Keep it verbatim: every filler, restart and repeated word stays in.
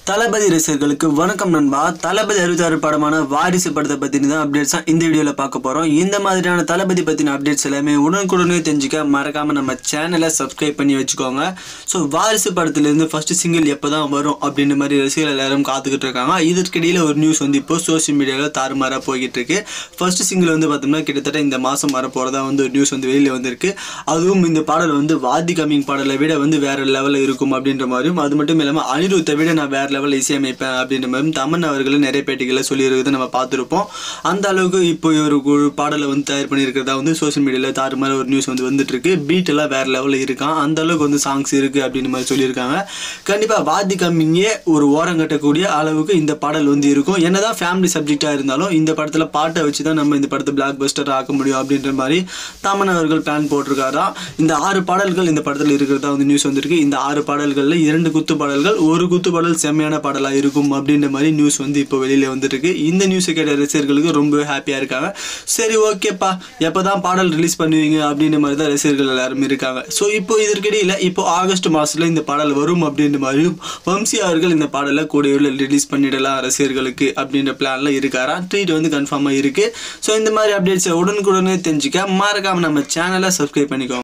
தளபதி ரசிகர்களுக்கு வணக்கம் நண்பா. தளபதி அறுபத்தாறு படமான வாரிசு படத்தை பற்றின தான் அப்டேட்ஸ் தான் இந்த வீடியோவில் பார்க்க போகிறோம். இந்த மாதிரியான தளபதி பற்றின அப்டேட்ஸ் எல்லாமே உடனுக்குடனே தெரிஞ்சுக்க மறக்காமல் நம்ம சேனலை சப்ஸ்கிரைப் பண்ணி வச்சுக்கோங்க. ஸோ வாரிசு படத்துலேருந்து ஃபஸ்ட்டு சிங்கிள் எப்போ தான் வரும் அப்படின்ற மாதிரி ரசிகர்கள் எல்லாரும் காத்துக்கிட்டு இருக்காங்க. இதற்கிடையில் ஒரு நியூஸ் வந்து இப்போ சோஷியல் மீடியாவில் தாறுமாறாக போய்கிட்டு இருக்கு. ஃபஸ்ட்டு சிங்கிள் வந்து பார்த்தோம்னா கிட்டத்தட்ட இந்த மாதம் வர போகிறதா வந்து ஒரு நியூஸ் வந்து வெளியில் வந்திருக்கு. அதுவும் இந்த பாடல் வந்து வாதி கம்மிங் பாடலை விட வந்து வேறு லெவலில் இருக்கும் அப்படின்ற மாதிரியும், அது மட்டும் இல்லாமல் அனிருத்தை விட நான் வேறு லெவலில் இசையமைப்பேன் அப்படின்ற மாதிரி தமன் அவர்கள் நிறைய பேட்டிகளை சொல்லியிருக்கிறத நம்ம பார்த்துருப்போம். அந்த அளவுக்கு இப்போ ஒரு பாடலை வந்து தயார் பண்ணியிருக்கிறதா வந்து சோஷியல் மீடியாவில் தாறுமாற ஒரு நியூஸ் வந்து வந்துட்டு இருக்கு. பீட் எல்லாம் வேறு லெவலில் இருக்கான், அந்த அளவுக்கு வந்து சாங்ஸ் இருக்குது அப்படின்ற மாதிரி சொல்லியிருக்காங்க. கண்டிப்பாக வாதி கம்மிங்கே ஒரு ஓரம் கட்டக்கூடிய அளவுக்கு இந்த பாடல் வந்து இருக்கும். என்னதான் ஃபேமிலி சப்ஜெக்டாக இருந்தாலும் இந்த படத்தில் பாட்டை வச்சு தான் நம்ம இந்த படத்தை பிளாக் பஸ்டர் ஆக்க முடியும் அப்படின்ற மாதிரி தமன் அவர்கள் பிளான் போட்டிருக்காரா. இந்த ஆறு பாடல்கள் இந்த படத்தில் இருக்கிறதா வந்து நியூஸ் வந்துருக்கு. இந்த ஆறு பாடல்களில் இரண்டு குத்து பாடல்கள், ஒரு குத்து பாடல் செம்மையான பாடலாக இருக்கும் அப்படின்ற மாதிரி நியூஸ் வந்து இப்போ வெளியில் வந்துருக்கு. இந்த நியூஸை கேட்ட ரசிகர்களுக்கு ரொம்ப ஹாப்பியாக இருக்காங்க. சரி ஓகேப்பா, எப்போ தான் பாடல் ரிலீஸ் பண்ணுவீங்க அப்படின்ற மாதிரி தான் ரசிகர்கள் எல்லாரும் இருக்காங்க. ஸோ இப்போ இதற்கிடையில் இப்போ ஆகஸ்ட் மாதத்தில் இந்த பாடல் வரும் அப்படின்ற மாதிரியும் வம்சி அவர்கள் இந்த பாடலை கூடிய ரிலீஸ் பண்ணிடலாம் ரசிகர்களுக்கு அப்படின்ற பிளானில் இருக்காரா. ட்ரீட் வந்து கன்ஃபார்மாக இருக்குது. ஸோ இந்த மாதிரி அப்டேட்ஸை உடனுக்குடனே தெரிஞ்சுக்க மறக்காமல் நம்ம சேனலை சப்ஸ்கிரைப் பண்ணிக்கோங்க.